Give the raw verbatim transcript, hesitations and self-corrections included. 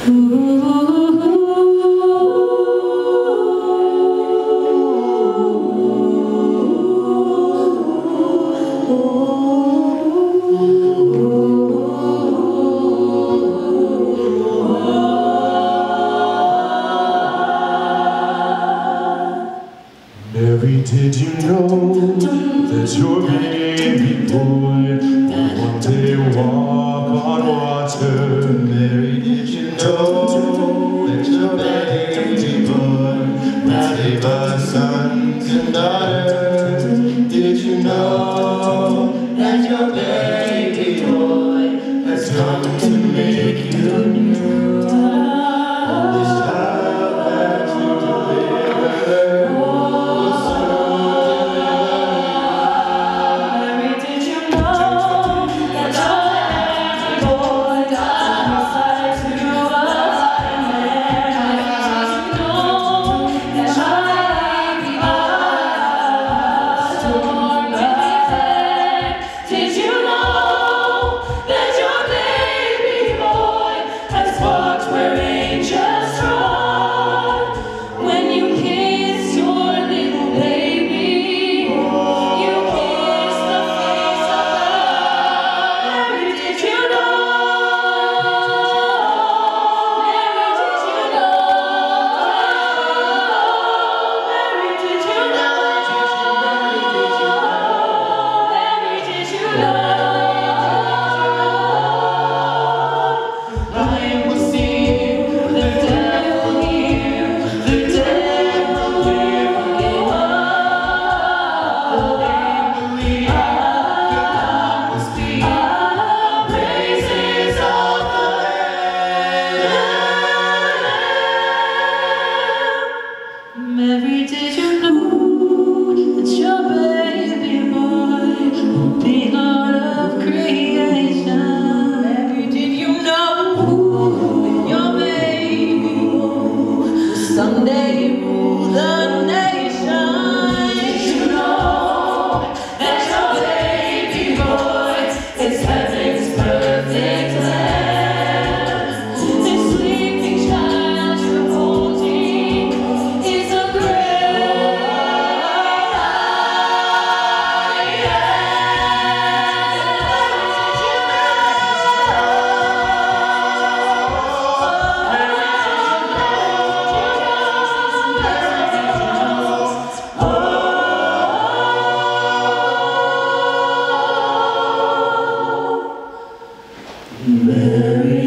Mary, did you know that your baby boy will one day walk on water? Mary, did you know that your baby boy will save us sons and daughters? Did you know that your baby boy has come to make you new? This child had to deliver. Mary, did you know that your baby boy will be Lord of creation? Mary, did you know that your baby boy will someday rule the nation? Did you know that your baby boy is heaven's perfect lamb? This sleeping child you're holding is a Mary.